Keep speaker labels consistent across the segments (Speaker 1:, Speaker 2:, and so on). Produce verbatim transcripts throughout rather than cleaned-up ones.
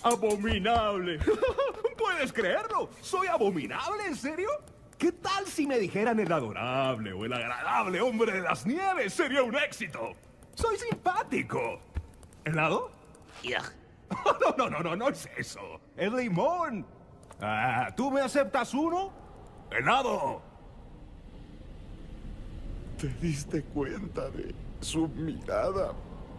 Speaker 1: ¡Abominable! ¿Puedes creerlo? ¿Soy abominable, en serio? ¿Qué tal si me dijeran el adorable o el agradable hombre de las nieves? Sería un éxito. Soy simpático. ¿Helado?
Speaker 2: Ugh.
Speaker 1: No, no, no, no, no es eso. Es limón. Ah, ¿tú me aceptas uno? ¡Helado!
Speaker 3: ¿Te diste cuenta de su mirada?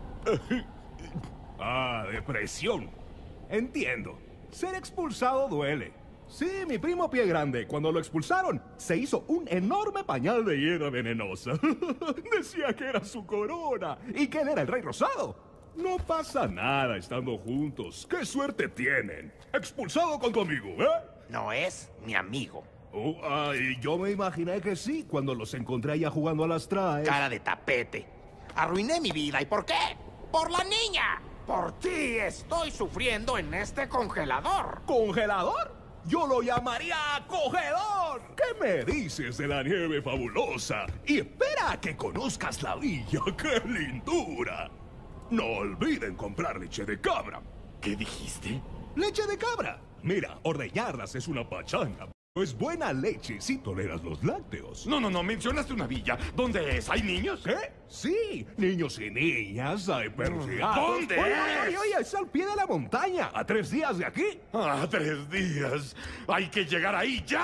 Speaker 1: Ah, depresión. Entiendo. Ser expulsado duele. Sí, mi primo Pie Grande, cuando lo expulsaron, se hizo un enorme pañal de hiedra venenosa. Decía que era su corona y que él era el Rey Rosado. No pasa nada estando juntos. ¡Qué suerte tienen! Expulsado con tu amigo, ¿eh?
Speaker 2: No es mi amigo.
Speaker 1: Oh, ay, yo me imaginé que sí, cuando los encontré allá jugando a las traes.
Speaker 2: Cara de tapete. Arruiné mi vida. ¿Y por qué? ¡Por la niña! Por ti estoy sufriendo en este congelador.
Speaker 1: ¿Congelador? Yo lo llamaría acogedor. ¿Qué me dices de la nieve fabulosa? Y espera a que conozcas la villa. ¡Qué lindura! No olviden comprar leche de cabra.
Speaker 3: ¿Qué dijiste?
Speaker 1: ¡Leche de cabra! Mira, ordeñarlas es una pachanga. Es buena leche si toleras los lácteos.
Speaker 3: No, no, no, mencionaste una villa. ¿Dónde es? ¿Hay niños?
Speaker 1: ¿Qué? Sí, niños y niñas, hay perros y gatos.
Speaker 3: ¿Dónde
Speaker 1: Oye,
Speaker 3: es?
Speaker 1: oye, oye, oye, es al pie de la montaña, a tres días de aquí.
Speaker 3: Ah, tres días. Hay que llegar ahí ya.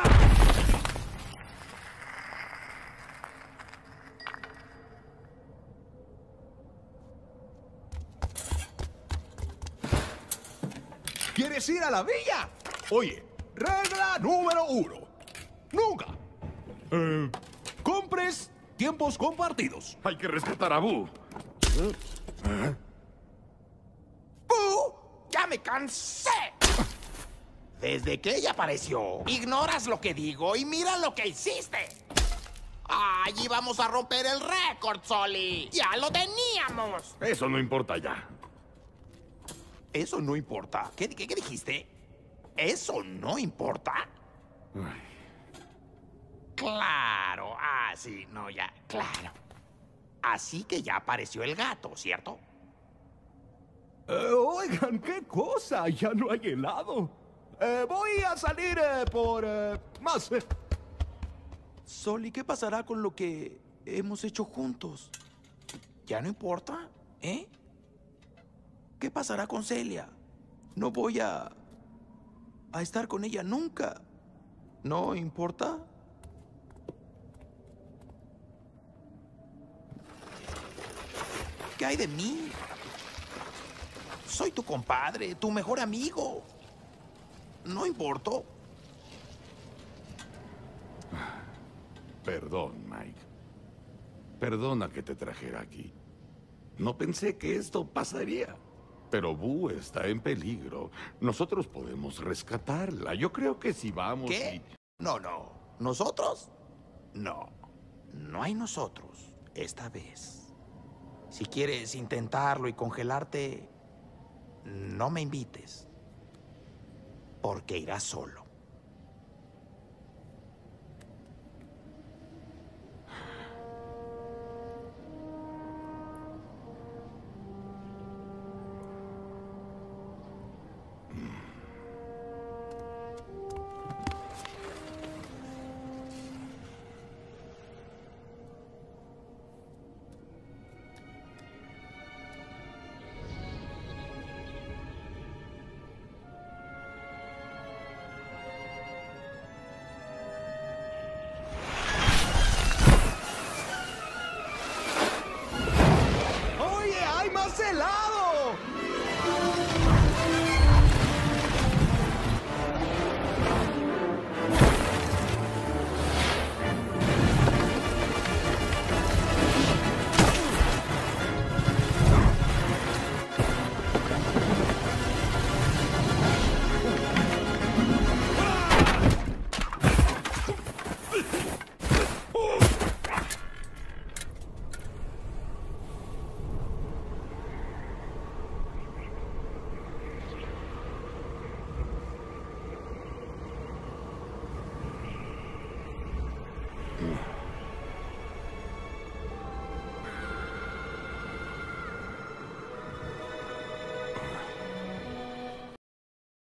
Speaker 1: ¿Quieres ir a la villa? Oye, regla número uno. Nunca. Eh, compres tiempos compartidos.
Speaker 3: Hay que rescatar a Boo.
Speaker 2: ¡Boo! ¡Ya me cansé! Desde que ella apareció, ignoras lo que digo y mira lo que hiciste. ¡Ay, íbamos a romper el récord, Sully! ¡Ya lo teníamos!
Speaker 3: Eso no importa ya.
Speaker 2: Eso no importa. ¿Qué, qué, qué dijiste? ¿Eso no importa?
Speaker 3: Ay.
Speaker 2: Claro. Ah, sí, no, ya, claro. Así que ya apareció el gato, ¿cierto?
Speaker 1: Eh, oigan, qué cosa, ya no hay helado. Eh, voy a salir eh, por eh, más. eh.
Speaker 2: Sully, ¿qué pasará con lo que hemos hecho juntos? ¿Ya no importa? ¿Eh? ¿Qué pasará con Celia? No voy a... a estar con ella nunca. ¿No importa? ¿Qué hay de mí? Soy tu compadre, tu mejor amigo. ¿No importo?
Speaker 3: Perdón, Mike. Perdona que te trajera aquí. No pensé que esto pasaría. Pero Boo está en peligro. Nosotros podemos rescatarla. Yo creo que si vamos
Speaker 2: ¿Qué?
Speaker 3: y...
Speaker 2: No, no. ¿Nosotros? No. No hay nosotros esta vez. Si quieres intentarlo y congelarte, no me invites. Porque irás solo.